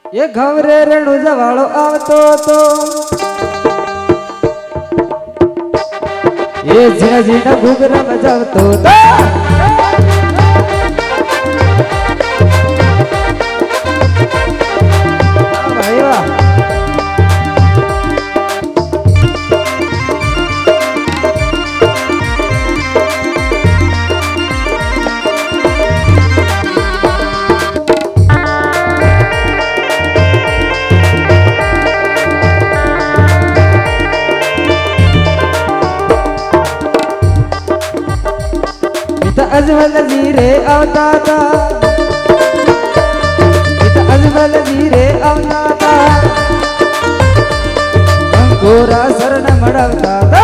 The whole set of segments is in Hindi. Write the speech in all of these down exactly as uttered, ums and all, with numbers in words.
ये घवरे रेणु जवाळो आवतो तो ये झिना झिना घुगरा बजावतो तो भाई वाह अजमल जीरे अवताता इता अजमल जीरे अवताता अंकुरा शरण मडवताता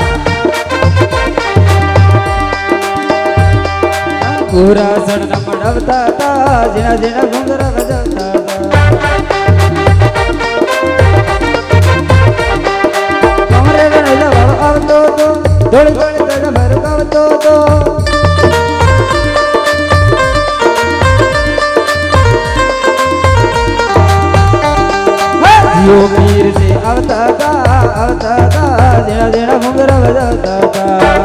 अंकुरा शरण मडवताता जिना जिना घुंगरा बजवताता कमरे में जवाब आवतो तो डोली डोली तेरा भर आवतो तो यो पीर से अवताता अवताता जिना जिना घुंगरा बजावताता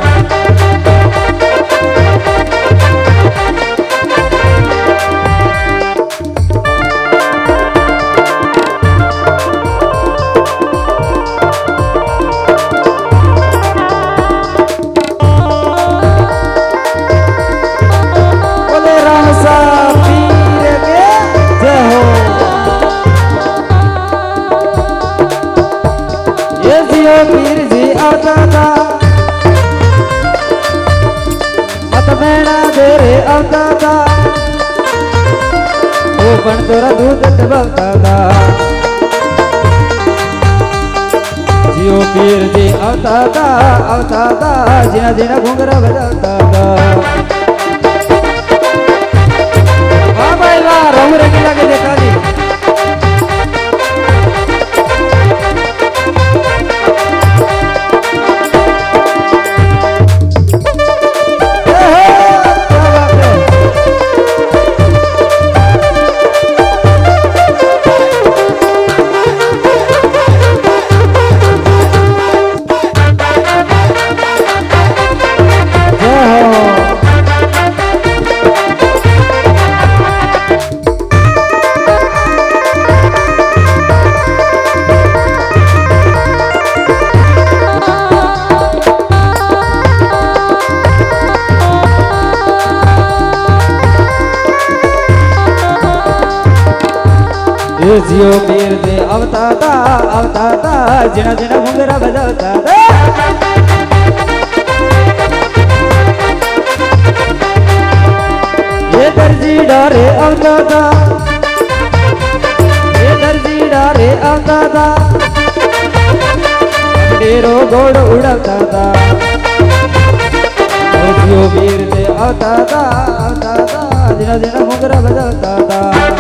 बोले राम सा पीर के जय हो। जियो पीर जी अवताता मत मेणा दे रे अवताता वो पण तोरा दूध दबवताता जियो पीर जी अवताता अवताता जिना जिना घुंगरा बजावताता वाह भाई वाह रंग रंगीला के देखा दी जियो पीर दे अवताता अवताता जिना जिना घुंगरा बजावताता ये दर्जी डारे अवताता ये दर्जी डारे अवताता तेरो गोड़ उड़ावताता जियो पीर दे अवताता अवताता जिना जिना घुंगरा बजावताता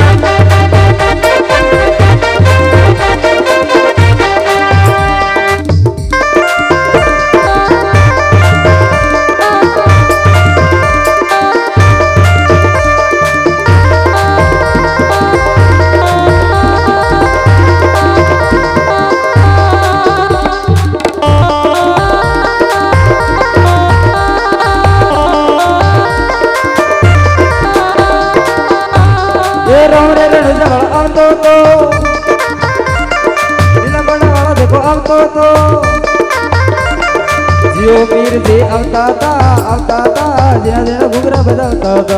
तो तो दिल बड़ा वाला देखो अब तो तो जियो पीर दे अवताता अवताता जिना जिना घुंगरा बजावताता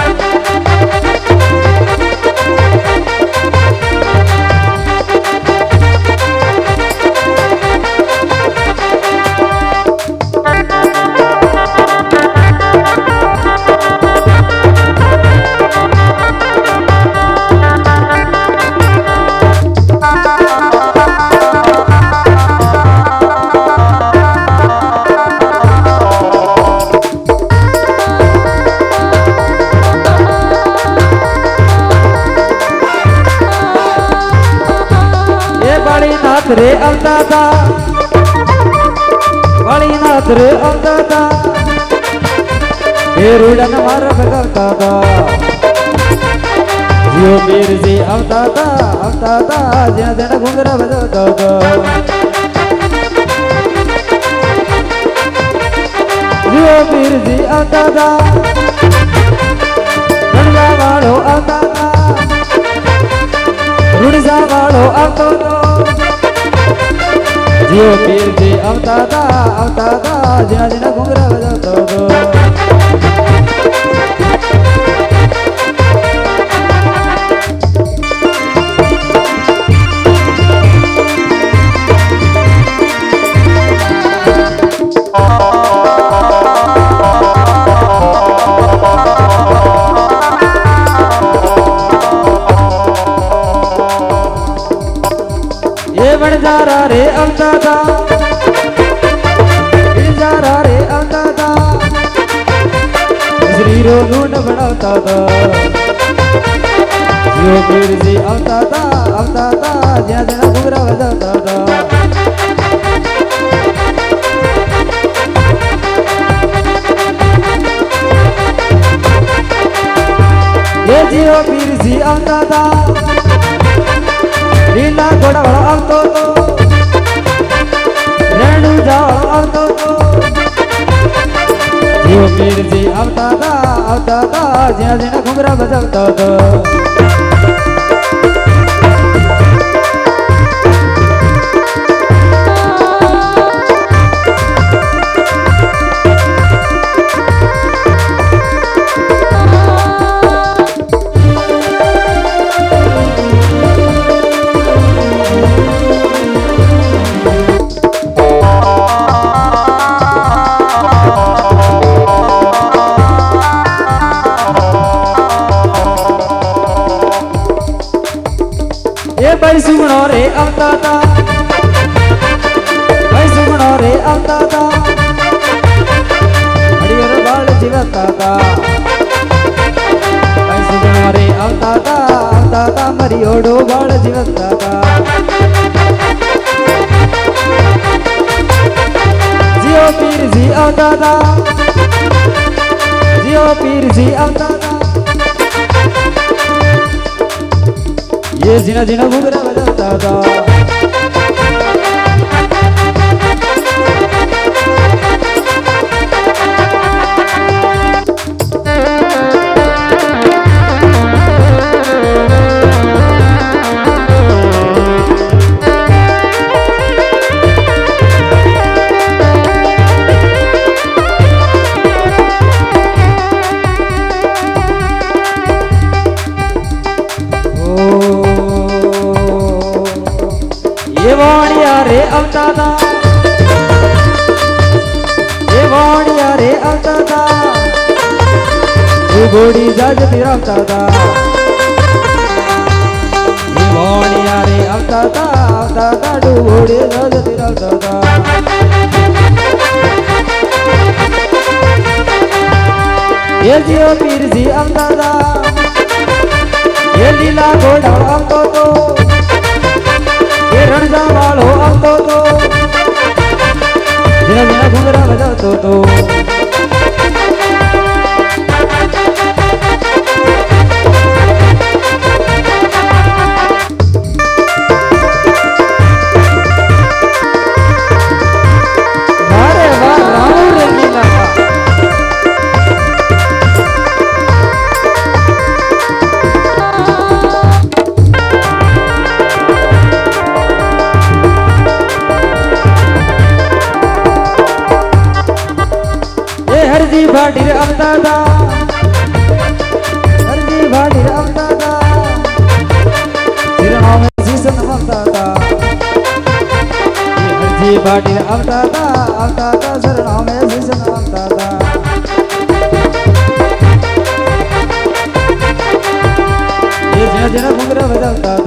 रे अवताता बड़ी नाथ रे अवताता हे रुड़न मार भगवताता जियो पीर जी आवता था आवता था जिना जिना घुंघरा बजाता था जियो पीर जी आवता था रणजा वालो आवता था रुणजा वालो आवतो तो जियो पीर जी आवता था आवता था जिना जिना घुंघरा बजाता था बणजारा रे आवता था बणजारा रे आवता था शरीरो ढूंढ बनाता था जियो पीर जी आवता था आवता था जिना जिना घुंघरा बजाता था ये जियो पीर जी आवता था लीला घोड़ा वाला आवतो तो रेणु जाओ आवतो तो जियो पीर जी आवता था आवता था जिना जिना घुंघरा बजाता था भाई सुगणो रे आवता था भाई सुगणो रे आवता था हरियर बाल जीवता था भाई सुगणो रे आवता था आवता था मरियोड़ो बाल जीवता था जियो पीर जी आवता था जियो पीर जी आवता था ये जिना जिना घुंघरा बजाता था ये वाणिया रे आवता था ये वाणिया रे आवता था तू घोड़ी जज तिरवता था ये वाणिया रे आवता था आवता था तू घोड़ी जज तिरवता था ये जियो पीर जी आवता था ये लीला घोड़ा आवतो तो रणजा वालो आवतो तो जिना जिना घुंघरा बजातो तो हरजी भाटीर आवता था हरजी भाटीर आवता था सिरनाव में शीशन आवता था हरजी भाटीर आवता था आवता था सिरनाव में शीशन आवता था ये जिना जिना घुंघरा बजाता